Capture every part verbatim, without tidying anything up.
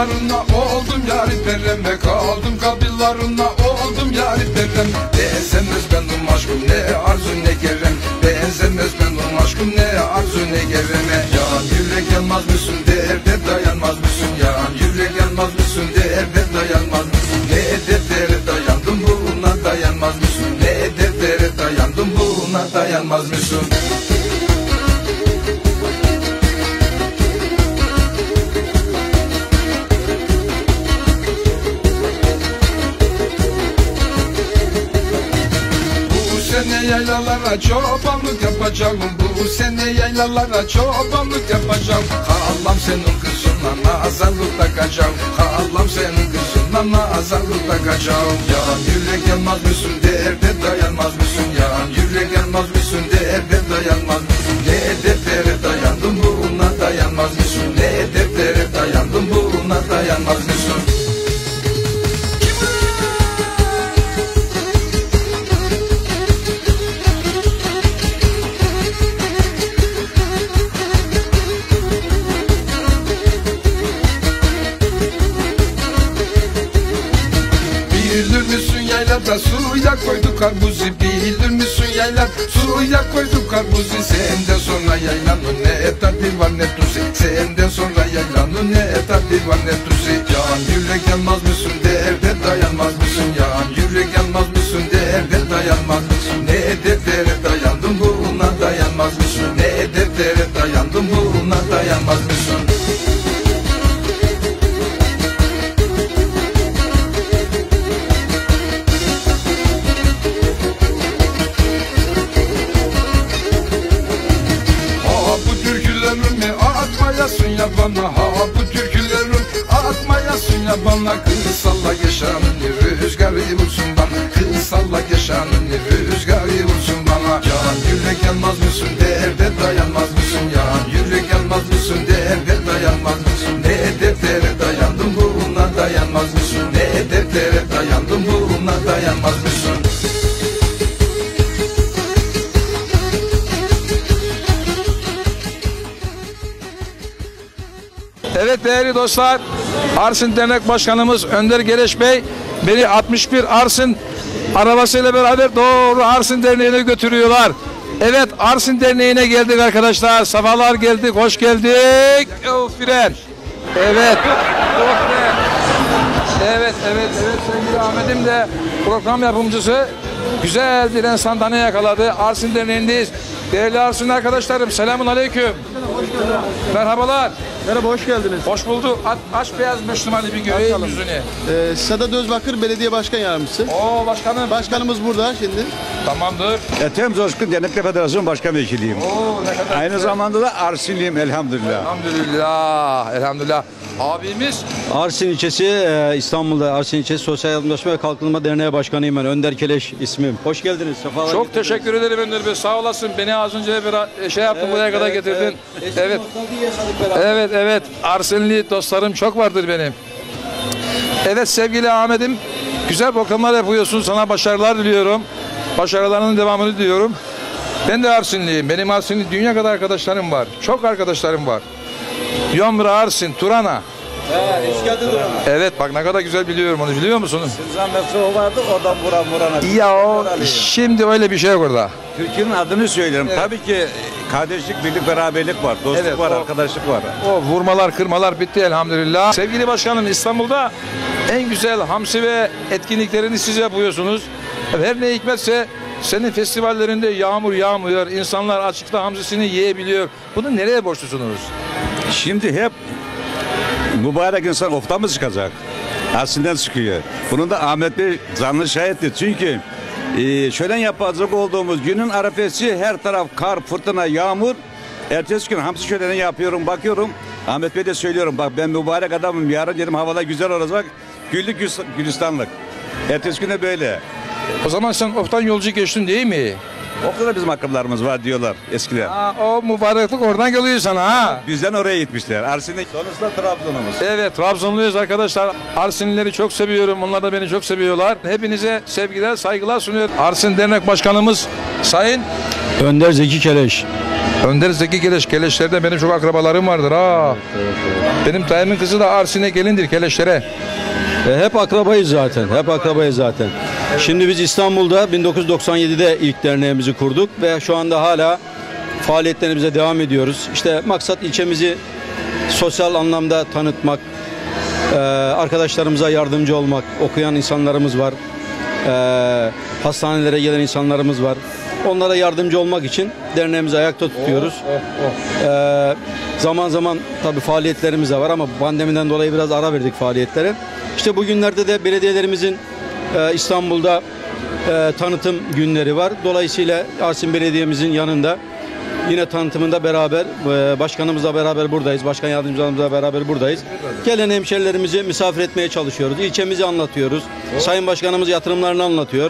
kabillarına oldum yari pereme, kaldım kabillarına oldum yari perem. Benzemez benim aşkım ne arzu ne gerem, benzemez benim aşkım ne arzu ne gereme. Yan yürek yanmaz mısın, derde dayanmaz mısın? Yan yürek yanmaz mısın, derde dayanmaz mısın? Ne dertlere dayandım buna dayanmaz mısın? Ne dertlere dayandım buna dayanmaz mısın? Bu sene yaylalara çobanlık yapacağım, bu sene yaylalara çobanlık yapacağım. Halam senin kızınla nazarlık takacağım, halam senin kızınla nazarlık takacağım. Yan yürek yanmaz mısın, derde dayanmaz mısın? Yan yürek yanmaz mısın, derde dayanmaz mısın? Ne dertlere dayandım buna dayanmaz mısın? Ne dertlere dayandım buna dayanmaz mısın? Bilir misin yaylada suya koyduk karpuzu, bilir misin yaylada suya koyduk karpuzu. Senden sonra yaylanın ne tadı var ne tuzu, senden sonra yaylanın ne tadı var ne tuzu. Yan yürek yanmaz mısın, derde dayanmaz mısın? Yan yürek yanmaz mısın, derde dayanmaz mısın? Ne dertlere dayandım buna dayanmaz mısın? Ne dertlere dayandım buna dayanmaz mısın? Atmayasın ya bana, ha bu türkülerin atmayasın ya bana. Kız salla yaşanını rüzgarı vursun bana, kız salla yaşanını rüzgarı vursun bana. Yan yürek yanmaz mısın, derde dayanmaz mısın? Yan yürek yanmaz mısın, derde dayanmaz mısın? Ne dertlere dayandım buna dayanmaz mısın? Ne dertlere dayandım buna dayanmaz mısın? Evet değerli dostlar, Arsin Dernek Başkanımız Önder Geleş Bey beni altmış bir Arsin arabasıyla beraber doğru Arsin Derneği'ne götürüyorlar. Evet, Arsin Derneği'ne geldik arkadaşlar. Sabahlar geldik, hoş geldik. O fren. Evet. O fren. Evet, evet, evet. Sevgili Ahmet'im de program yapımcısı güzel bir sandalye yakaladı. Arsin Derneği'ndeyiz. Değerli Arsin arkadaşlarım, selamun aleyküm. Merhabalar. Merhaba, hoş geldiniz. Hoş bulduk. Aç beyaz beş numaralı bir göreyim yüzünü. Ee, Sedat Özbakır Belediye Başkan Yardımcısı. Oo başkanım. Başkanımız burada şimdi. Tamamdır. Ethem Coşkun Dernekler Federasyonu Başkan Vekiliyim. Oo ne kadar Aynı güzel. zamanda da Arsinliyim elhamdülillah. Elhamdülillah. Elhamdülillah. Abimiz Arsin ilçesi e, İstanbul'da Arsin ilçesi Sosyal Yardımlaşma ve Kalkınma Derneği Başkanıyım ben. Önder Keleş ismim. Hoş geldiniz. Sefalar çok getirdiniz. teşekkür ederim Önder Bey. Sağ olasın. Beni az önce bir şey yaptın, buraya kadar evet, getirdin. Evet. Evet. Evet, evet. Arsinli dostlarım çok vardır benim. Evet sevgili Ahmet'im, güzel programlar yapıyorsun. Sana başarılar diliyorum. Başarılarının devamını diliyorum. Ben de Arsinliyim. Benim Arsinli dünya kadar arkadaşlarım var. Çok arkadaşlarım var. Yomra, Arsin, Turana. Evet bak ne kadar güzel biliyorum onu, biliyor musun? Sızan mefru vardı oradan vuran vurana. Ya o şimdi öyle bir şey yok orada. Türkiye'nin adını söylerim. Evet. Tabii ki kardeşlik, birlik, beraberlik var. Dostluk Evet, var, o- arkadaşlık var. O vurmalar kırmalar bitti elhamdülillah. Sevgili başkanım, İstanbul'da en güzel hamsi ve etkinliklerini siz yapıyorsunuz. Her ne hikmetse senin festivallerinde yağmur yağmıyor. İnsanlar açıkta hamsisini yiyebiliyor. Bunu nereye borçlusunuz? Şimdi hep mübarek insan ofta mı çıkacak? Arsin'den çıkıyor. Bunun da Ahmet Bey canlı şahittir. Çünkü e, şöyle yapacak olduğumuz günün arefesi her taraf kar, fırtına, yağmur. Ertesi gün hamsi şöleni yapıyorum, bakıyorum. Ahmet Bey de söylüyorum, bak ben mübarek adamım. Yarın dedim havalar güzel olacak. Güllük gülistanlık. Ertesi güne böyle. O zaman sen oftan yolcu geçtin değil mi? Ofta da bizim akıllarımız var diyorlar eskiden. Aa, o mübareklik oradan geliyor sana ha. Bizden oraya gitmişler. Arsin'de sonuçta Trabzon'umuz. Evet, Trabzonluyuz arkadaşlar. Arsinlileri çok seviyorum. Onlar da beni çok seviyorlar. Hepinize sevgiler, saygılar sunuyorum. Arsin Dernek Başkanımız Sayın Önder Zeki Keleş. Önder Zeki Keleş. Keleşler'de benim çok akrabalarım vardır ha. Benim dayımın kızı da Arsin'e gelindir Keleşler'e. E, hep akrabayız zaten. Hep akrabayız zaten. Şimdi biz İstanbul'da bin dokuz yüz doksan yedide ilk derneğimizi kurduk ve şu anda hala faaliyetlerimize devam ediyoruz. İşte maksat ilçemizi sosyal anlamda tanıtmak, e, arkadaşlarımıza yardımcı olmak, okuyan insanlarımız var, e, hastanelere gelen insanlarımız var. Onlara yardımcı olmak için derneğimizi ayakta tutuyoruz. E, zaman zaman tabii faaliyetlerimiz de var ama pandemiden dolayı biraz ara verdik faaliyetlere. İşte bugünlerde de belediyelerimizin e, İstanbul'da e, tanıtım günleri var. Dolayısıyla Arsin Belediye'mizin yanında yine tanıtımında beraber, e, başkanımızla beraber buradayız. Başkan yardımcılarımızla beraber buradayız. Gelen hemşerilerimizi misafir etmeye çalışıyoruz. İlçemizi anlatıyoruz. Sayın Başkanımız yatırımlarını anlatıyor.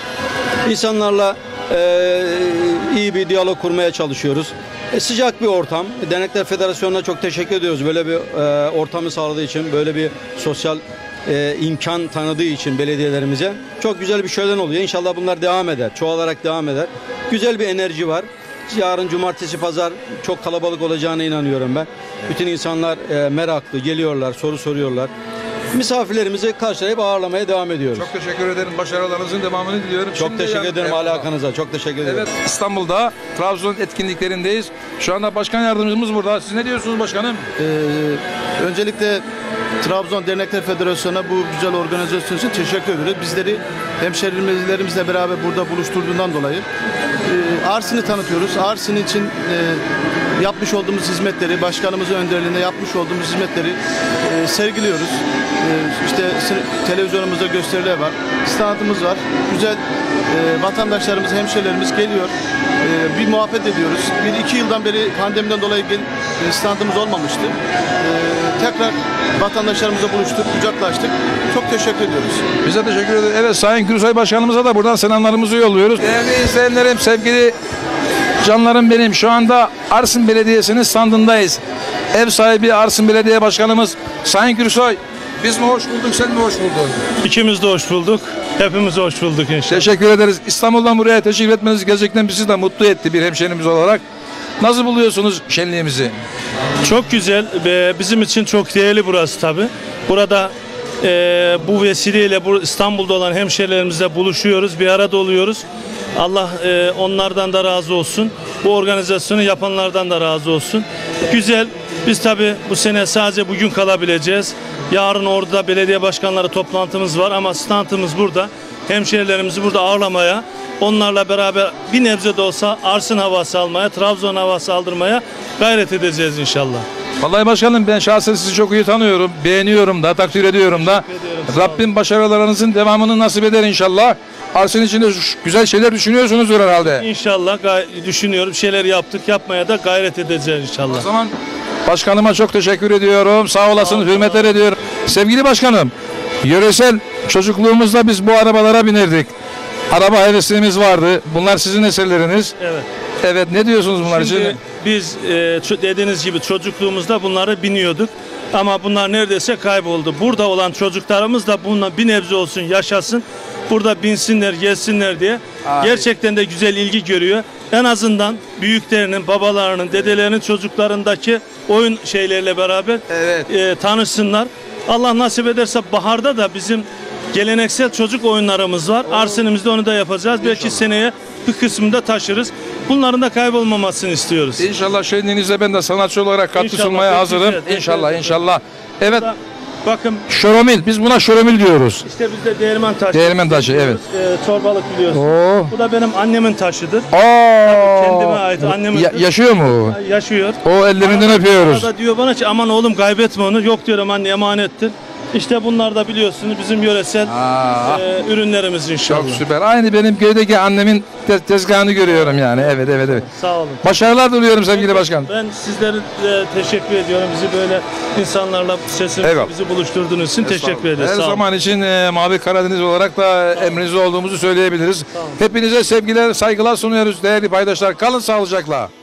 İnsanlarla e, iyi bir diyalog kurmaya çalışıyoruz. E, sıcak bir ortam. Dernekler Federasyonu'na çok teşekkür ediyoruz. Böyle bir e, ortamı sağladığı için, böyle bir sosyal e, imkan tanıdığı için belediyelerimize. Çok güzel bir şölen oluyor. İnşallah bunlar devam eder. Çoğalarak devam eder. Güzel bir enerji var. Yarın cumartesi pazar çok kalabalık olacağına inanıyorum ben. Bütün insanlar e, meraklı geliyorlar, soru soruyorlar. Misafirlerimizi karşılayıp ağırlamaya devam ediyoruz. Çok teşekkür ederim. Başarılarınızın devamını diliyorum. Çok Şimdi teşekkür yani- ederim alakanıza. Çok teşekkür ederim. Evet, İstanbul'da Trabzon etkinliklerindeyiz. Şu anda başkan yardımcımız burada. Siz ne diyorsunuz başkanım? Ee, öncelikle Trabzon Dernekler Federasyonu'na bu güzel organizasyon için teşekkür ediyoruz. Bizleri hemşehrilerimizle beraber burada buluşturduğundan dolayı e, Arsin'i tanıtıyoruz. Arsin için e, yapmış olduğumuz hizmetleri, başkanımızın önderliğinde yapmış olduğumuz hizmetleri e, sergiliyoruz. E, işte televizyonumuzda gösteriler var, standımız var. Güzel e, vatandaşlarımız, hemşehrilerimiz geliyor. E, bir muhabbet ediyoruz. Bir iki yıldan beri pandemiden dolayı gel, e, standımız olmamıştı. E, tekrar vatandaşlarımızla buluştuk, kucaklaştık. Çok teşekkür ediyoruz. Bize teşekkür ederiz. Evet, Sayın Gürsoy Başkanımıza da buradan selamlarımızı yolluyoruz. Değerli izleyenlerim, sevgili canlarım benim. Şu anda Arsin Belediyesi'nin standındayız. Ev sahibi Arsin Belediye Başkanımız Sayın Gürsoy. Biz mi hoş bulduk, sen mi hoş buldun? İkimiz de hoş bulduk. Hepimiz hoş bulduk inşallah. Teşekkür ederiz. İstanbul'dan buraya teşrif etmeniz gerçekten bizi de mutlu etti bir hemşehrimiz olarak. Nasıl buluyorsunuz şenliğimizi? Çok güzel ve bizim için çok değerli burası tabii. Burada e, bu vesileyle bu İstanbul'da olan hemşehrilerimizle buluşuyoruz, bir arada oluyoruz. Allah e, onlardan da razı olsun. Bu organizasyonu yapanlardan da razı olsun. Güzel. Biz tabii bu sene sadece bugün kalabileceğiz. Yarın orada belediye başkanları toplantımız var ama standımız burada. Hemşehrilerimizi burada ağırlamaya, onlarla beraber bir nebze de olsa Arsin havası almaya, Trabzon havası aldırmaya gayret edeceğiz inşallah. Vallahi başkanım, ben şahsen sizi çok iyi tanıyorum. Beğeniyorum da, takdir ediyorum da. ediyorum, sağ Rabbim başarılarınızın devamını nasip eder inşallah. Arsin için de şu- güzel şeyler düşünüyorsunuzdur herhalde. İnşallah gay- düşünüyorum. Şeyler yaptık, yapmaya da gayret edeceğiz O inşallah. zaman başkanıma çok teşekkür ediyorum. Sağ olasın, hürmetler ediyorum. Sevgili başkanım, yöresel çocukluğumuzda biz bu arabalara binerdik. Araba hevesimiz vardı. Bunlar sizin eserleriniz. Evet. Evet, ne diyorsunuz bunlar için? Şimdi biz e, ço- dediğiniz gibi çocukluğumuzda bunları biniyorduk. Ama bunlar neredeyse kayboldu. Burada olan çocuklarımız da bununla bir nebze olsun yaşasın. Burada binsinler, gelsinler diye. Ay. Gerçekten de güzel ilgi görüyor. En azından büyüklerinin, babalarının, dedelerinin çocuklarındaki oyun şeylerle beraber Evet. e, tanışsınlar. Allah nasip ederse baharda da bizim geleneksel çocuk oyunlarımız var. Arsenimizde onu da yapacağız. Belki seneye bir kısmını da taşırız. Bunların da kaybolmamasını istiyoruz. İnşallah şenliğinizde ben de sanatçı olarak katkı İnşallah, sunmaya çok hazırım. güzel, İnşallah, evet. inşallah. Evet, Bakın şoromil. Biz buna şoromil diyoruz. işte bizde değirmen taşı. Değirmen taşı, evet. E, çorbalık biliyorsun. Oo. Bu da benim annemin taşıdır. Aa. Kendime ait annemin. Ya- yaşıyor mu? Yaşıyor. O ellerinden öpüyoruz. Arada diyor bana ki aman oğlum kaybetme onu. Yok diyorum anne emanettir. İşte bunlar da biliyorsunuz bizim yöresel Aa. e, ürünlerimiz inşallah. Çok süper. Aynı benim köydeki annemin te- tezgahını görüyorum yani. Evet, evet, evet. Sağ olun. Başarılar diliyorum sevgili başkan. Ben sizlere de teşekkür ediyorum. Bizi böyle insanlarla sesimizi Eyvallah. bizi buluşturduğunuz için teşekkür ederiz. Her Sağ olun. zaman için e, Mavi Karadeniz olarak da emrinizde olduğumuzu söyleyebiliriz. Hepinize sevgiler, saygılar sunuyoruz değerli paydaşlar. Kalın sağlıcakla.